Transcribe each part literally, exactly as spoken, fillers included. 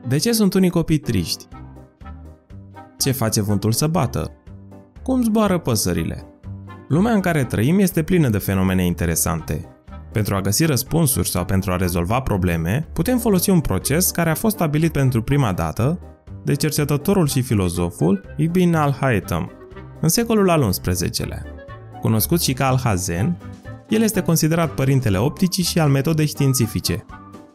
De ce sunt unii copii triști? Ce face vântul să bată? Cum zboară păsările? Lumea în care trăim este plină de fenomene interesante. Pentru a găsi răspunsuri sau pentru a rezolva probleme, putem folosi un proces care a fost stabilit pentru prima dată de cercetătorul și filozoful Ibn al-Haytham în secolul al unsprezecelea. Cunoscut și ca Alhazen, el este considerat părintele opticii și al metodei științifice.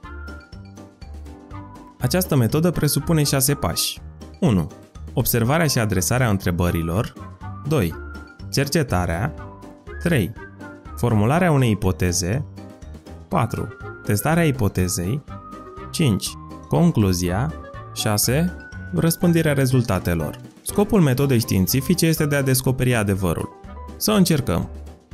Această metodă presupune șase pași. unu. Observarea și adresarea întrebărilor. doi. Cercetarea. trei. Formularea unei ipoteze. patru. Testarea ipotezei. cinci. Concluzia. șase. Răspândirea rezultatelor. Scopul metodei științifice este de a descoperi adevărul. Să încercăm.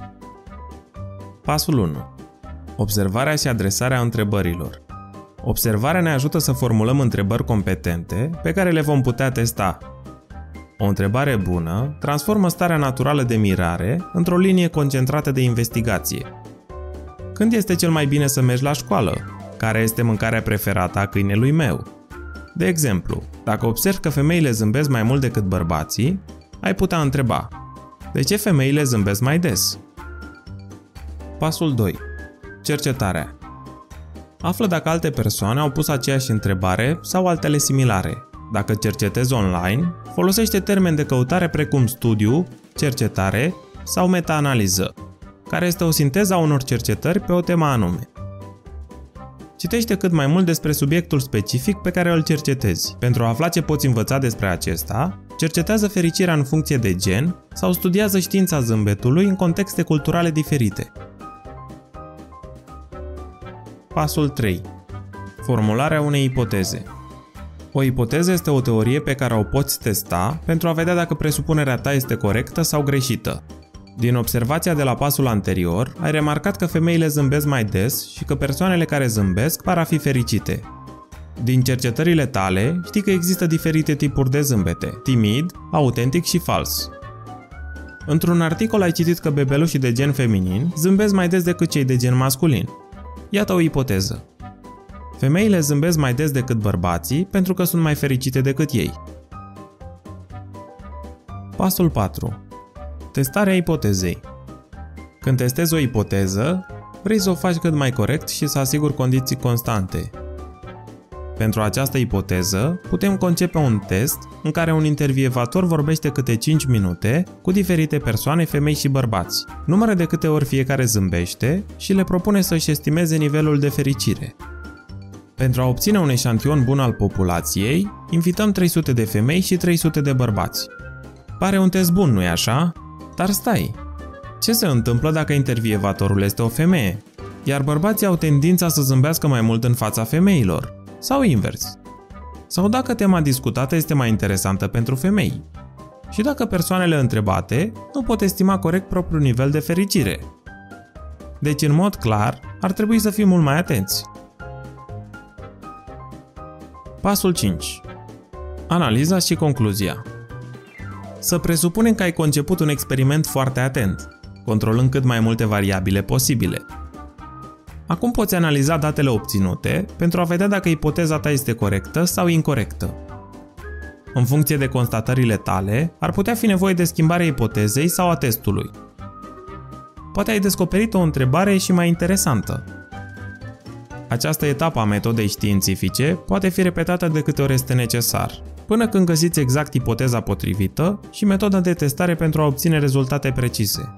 Pasul unu. Observarea și adresarea întrebărilor. Observarea ne ajută să formulăm întrebări competente pe care le vom putea testa. O întrebare bună transformă starea naturală de mirare într-o linie concentrată de investigație. Când este cel mai bine să mergi la școală? Care este mâncarea preferată a câinelui meu? De exemplu, dacă observi că femeile zâmbesc mai mult decât bărbații, ai putea întreba: de ce femeile zâmbesc mai des? Pasul doi. Cercetarea. Află dacă alte persoane au pus aceeași întrebare sau altele similare. Dacă cercetezi online, folosește termeni de căutare precum studiu, cercetare sau meta-analiză, care este o sinteză a unor cercetări pe o temă anume. Citește cât mai mult despre subiectul specific pe care îl cercetezi. Pentru a afla ce poți învăța despre acesta, cercetează fericirea în funcție de gen sau studiază știința zâmbetului în contexte culturale diferite. Pasul trei. Formularea unei ipoteze. O ipoteză este o teorie pe care o poți testa pentru a vedea dacă presupunerea ta este corectă sau greșită. Din observația de la pasul anterior, ai remarcat că femeile zâmbesc mai des și că persoanele care zâmbesc par a fi fericite. Din cercetările tale, știi că există diferite tipuri de zâmbete: timid, autentic și fals. Într-un articol ai citit că bebelușii de gen feminin zâmbesc mai des decât cei de gen masculin. Iată o ipoteză. Femeile zâmbesc mai des decât bărbații pentru că sunt mai fericite decât ei. Pasul patru. Testarea ipotezei. Când testezi o ipoteză, vrei să o faci cât mai corect și să asiguri condiții constante. Pentru această ipoteză, putem concepe un test în care un intervievator vorbește câte cinci minute cu diferite persoane, femei și bărbați. Numără de câte ori fiecare zâmbește și le propune să-și estimeze nivelul de fericire. Pentru a obține un eșantion bun al populației, invităm trei sute de femei și trei sute de bărbați. Pare un test bun, nu-i așa? Dar stai! Ce se întâmplă dacă intervievatorul este o femeie, iar bărbații au tendința să zâmbească mai mult în fața femeilor? Sau invers? Sau dacă tema discutată este mai interesantă pentru femei? Și dacă persoanele întrebate nu pot estima corect propriul nivel de fericire? Deci, în mod clar, ar trebui să fim mult mai atenți. Pasul cinci. Analiza și concluzia. Să presupunem că ai conceput un experiment foarte atent, controlând cât mai multe variabile posibile. Acum poți analiza datele obținute pentru a vedea dacă ipoteza ta este corectă sau incorectă. În funcție de constatările tale, ar putea fi nevoie de schimbarea ipotezei sau a testului. Poate ai descoperit o întrebare și mai interesantă. Această etapă a metodei științifice poate fi repetată de câte ori este necesar, până când găsiți exact ipoteza potrivită și metoda de testare pentru a obține rezultate precise.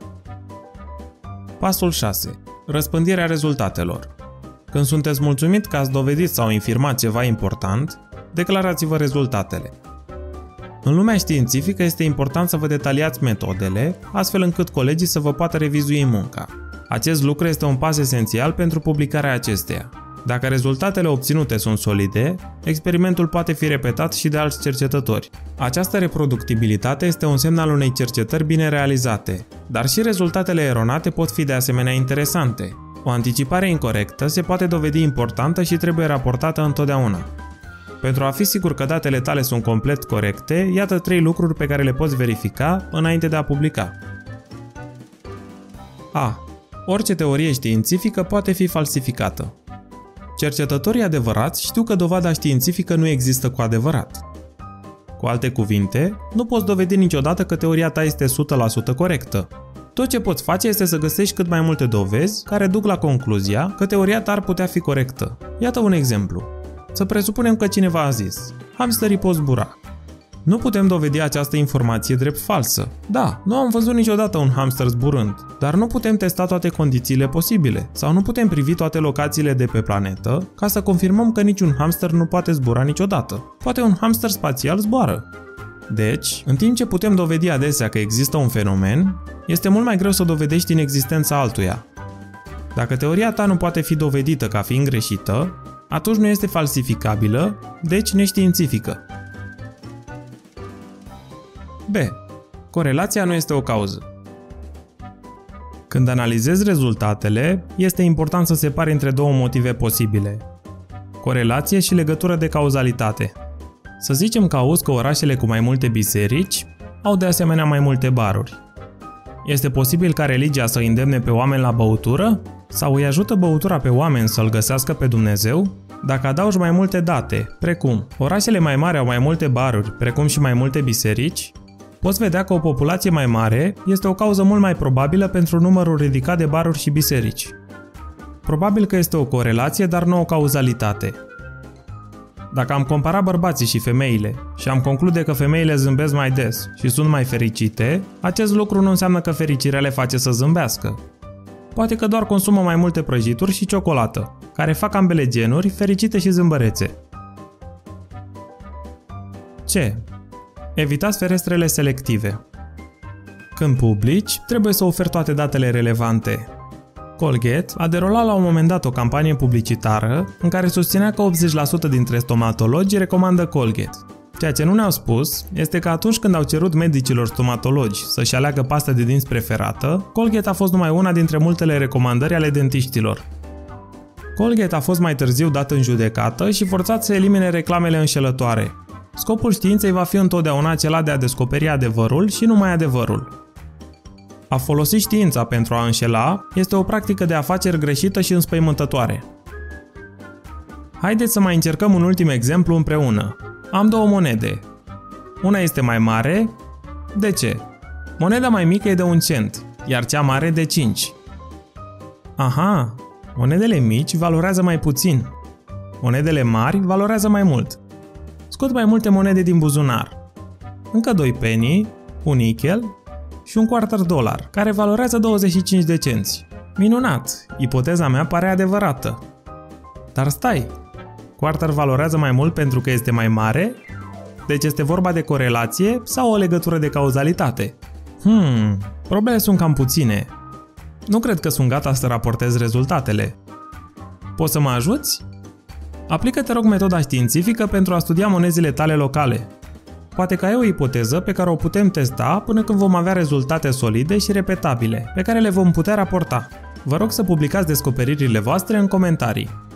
Pasul șase. Răspândirea rezultatelor. Când sunteți mulțumit că ați dovedit sau infirmat ceva important, declarați-vă rezultatele. În lumea științifică este important să vă detaliați metodele, astfel încât colegii să vă poată revizui munca. Acest lucru este un pas esențial pentru publicarea acesteia. Dacă rezultatele obținute sunt solide, experimentul poate fi repetat și de alți cercetători. Această reproductibilitate este un semn al unei cercetări bine realizate, dar și rezultatele eronate pot fi de asemenea interesante. O anticipare incorectă se poate dovedi importantă și trebuie raportată întotdeauna. Pentru a fi sigur că datele tale sunt complet corecte, iată trei lucruri pe care le poți verifica înainte de a publica. A. Orice teorie științifică poate fi falsificată. Cercetătorii adevărați știu că dovada științifică nu există cu adevărat. Cu alte cuvinte, nu poți dovedi niciodată că teoria ta este o sută la sută corectă. Tot ce poți face este să găsești cât mai multe dovezi care duc la concluzia că teoria ta ar putea fi corectă. Iată un exemplu. Să presupunem că cineva a zis: hamsterii pot zbura. Nu putem dovedi această informație drept falsă. Da, nu am văzut niciodată un hamster zburând, dar nu putem testa toate condițiile posibile sau nu putem privi toate locațiile de pe planetă ca să confirmăm că niciun hamster nu poate zbura niciodată. Poate un hamster spațial zboară. Deci, în timp ce putem dovedi adesea că există un fenomen, este mult mai greu să dovedești inexistența altuia. Dacă teoria ta nu poate fi dovedită ca fiind greșită, atunci nu este falsificabilă, deci neștiințifică. B. Corelația nu este o cauză. Când analizezi rezultatele, este important să separi între două motive posibile: corelație și legătură de cauzalitate. Să zicem că auzi că orașele cu mai multe biserici au de asemenea mai multe baruri. Este posibil ca religia să îi îndemne pe oameni la băutură? Sau îi ajută băutura pe oameni să-L găsească pe Dumnezeu? Dacă adaugi mai multe date, precum orașele mai mari au mai multe baruri, precum și mai multe biserici, poți vedea că o populație mai mare este o cauză mult mai probabilă pentru numărul ridicat de baruri și biserici. Probabil că este o corelație, dar nu o cauzalitate. Dacă am comparat bărbații și femeile și am conclude că femeile zâmbesc mai des și sunt mai fericite, acest lucru nu înseamnă că fericirea le face să zâmbească. Poate că doar consumă mai multe prăjituri și ciocolată, care fac ambele genuri fericite și zâmbărețe. C. Evitați ferestrele selective. Când publici, trebuie să oferi toate datele relevante. Colgate a derulat la un moment dat o campanie publicitară în care susținea că optzeci la sută dintre stomatologi recomandă Colgate. Ceea ce nu ne-au spus este că atunci când au cerut medicilor stomatologi să-și aleagă pasta de dinți preferată, Colgate a fost numai una dintre multele recomandări ale dentiștilor. Colgate a fost mai târziu dat în judecată și forțat să elimine reclamele înșelătoare. Scopul științei va fi întotdeauna acela de a descoperi adevărul și numai adevărul. A folosi știința pentru a înșela este o practică de afaceri greșită și înspăimântătoare. Haideți să mai încercăm un ultim exemplu împreună. Am două monede. Una este mai mare. De ce? Moneda mai mică e de un cent, iar cea mare de cinci. Aha, monedele mici valorează mai puțin. Monedele mari valorează mai mult. Scot mai multe monede din buzunar. Încă doi penny, un nickel și un quarter dolar, care valorează douăzeci și cinci de cenți. Minunat! Ipoteza mea pare adevărată. Dar stai! Quarter valorează mai mult pentru că este mai mare? Deci este vorba de corelație sau o legătură de cauzalitate? Hmm, probele sunt cam puține. Nu cred că sunt gata să raportez rezultatele. Poți să mă ajuți? Aplică, te rog, metoda științifică pentru a studia monezile tale locale. Poate că ai o ipoteză pe care o putem testa până când vom avea rezultate solide și repetabile, pe care le vom putea raporta. Vă rog să publicați descoperirile voastre în comentarii.